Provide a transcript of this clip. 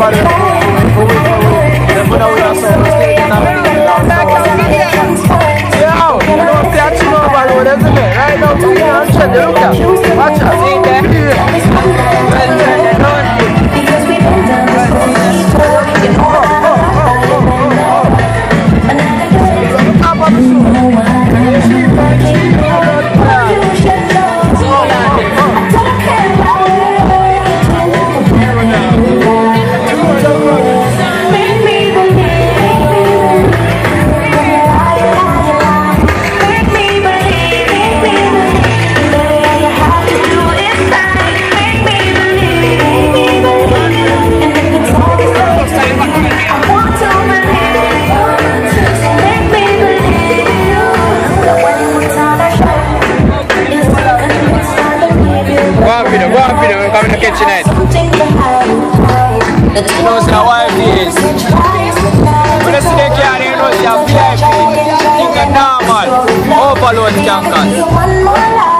somebody who put out your song stage and everything. Yeah, you know, catching over road, isn't it? Right now, you can't shut the look at. Watch out. See there? Come in the kitchenette. You know, it's our wife is. When I see the car, you know, it's a VIP. Think a normal. Overload tankers.